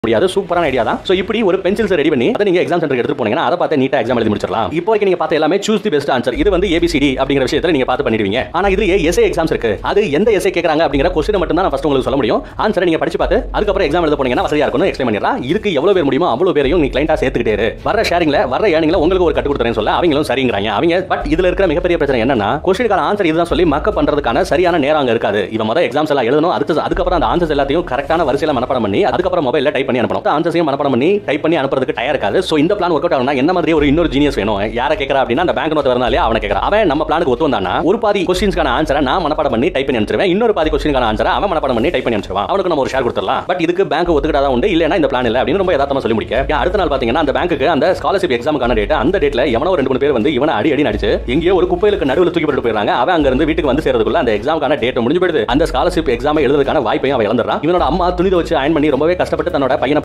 முடியாது. சூப்பரான ஐடியா தான். சோ இப்படி ஒரு பென்சில்ஸ் ரெடி பண்ணி அதை நீங்க எக்ஸாம் சென்டருக்கு எடுத்து போனீங்கன்னா அதை பார்த்து நீட்டா எக்ஸாம் எழுதி முடிச்சிடலாம். இப்போ வரைக்கும் நீங்க பார்த்த எல்லாமே சூஸ் தி பெஸ்ட் ஆன்சர். இது வந்து ABCD அப்படிங்கிற விஷயத்துல நீங்க பார்த்து பண்ணிடுவீங்க. ஆனா இதுலயே எஸ்ஏ எக்ஸாம்ஸ் இருக்கு. அது எந்த எஸ்ஏ கேக்குறாங்க அப்படிங்கிற क्वेश्चन மட்டும் தான் நான் ஃபர்ஸ்ட் உங்களுக்கு சொல்ல முடியும். ஆன்சரை நீங்க படிச்சு பார்த்து அதுக்கு அப்புறம் எக்ஸாம் எழுத போனீங்கன்னா வசதியா இருக்கும்னு எக்ஸ்பிளைன் பண்ணிடலாம். இதுக்கு எவ்வளவு பேர் முடியுமோ அவ்வளவு பேரையும் நீ கிளையண்டா சேர்த்துக்கிட்டே இரு. வர ஷேரிங்ல வர ஏர்னிங்ல உங்களுக்கு ஒரு கட்டு கொடுத்துறேன்னு சொல்ல அவங்களும் சரிங்கறாங்க. அவங்க பட் இதுல இருக்கிற மிகப்பெரிய பிரச்சனை என்னன்னா क्वेश्चनக்கான ஆன்சர் இதுதான் சொல்லி மக்கப் பண்றதுக்கான சரியான நேரம் அங்க இருக்காது. இவன் முதல்ல எக்ஸாம்ஸ் எல்லாம் எழுதணும். அதுக்கப்புறம் அந்த ஆன்சர்ஸ் எல்லாத்தையும் கரெக்டான வரிசையில மனப்பாடம் பண்ணி அதுக்கப்புறம் மொபைல்ல டைப் பண்ணி அனுப்பணும். ஆன்சர்ஸையும் மனப்பாடம் பண்ணி டைப் பண்ணி அனுப்புறதுக்கு டயர் இருக்காது. சோ இந்த பிளான் ஒர்க் அவுட் ஆகும்னா என்ன மாதிரி ஒரு இன்னொரு ஜீனியஸ் வேணும். யாரை கேக்குறா அப்படின்னா அந்த பேங்க் நோட் வரனாலே அவனை கேக்குறான். அவன் நம்ம பிளானுக்கு ஒத்து வந்தானா ஒரு பாதி क्वेश्चंसக்கான ஆன்சரை நான் மனப்பாடம் பண்ணி டைப் பண்ணி அனுப்பிச்சிருவேன். இன்னொரு பாதி क्वेश्चनக்கான ஆன்சரை அவன் மனப்பாடம் பண்ணி டைப் பண்ணி அனுப்பிச்சிருவான். அவனுக்கு நம்ம ஒரு ஷேர் கொடுத்துடலாம். பட் இதுக்கு பேங்க் ஒத்துக்கிட்டாதான் உண்டு. இல்லனா இந்த பிளான் இல்ல அப்படின்னு ரொம்ப யதார்த்தமா சொல்லி முடிக்க. அடுத்த நாள் பாத்தீங்கன்னா அந்த பேங்க்குக்கு அந்த ஸ்காலர்ஷிப் எக்ஸாமுக்கான டேட் அந்த டேட்ல எவனோ 2-3 பேர் வந்து இவனை அடி அடிச்சு எங்கேயோ ஒரு குப்பையிலுக்கு நடுவுல தூக்கி போட்டு போயிடுறாங்க. அவன் அங்க இருந்து வீட்டுக்கு வந்து சேர்றதுக்குள்ள அந்த எக்ஸாமுக்கான டேட் முடிஞ்சு போயிடுது. அந்த ஸ்காலர்ஷிப் எக்ஸாம் எழுதுறதுக்கான வாய்ப்பையும் அவன் இழந்துறான். இவனோட அம்மா துணி துவைச்சு அயன் பண்ணி ரொம்பவே கஷ்டப்பட்டு தன்னோட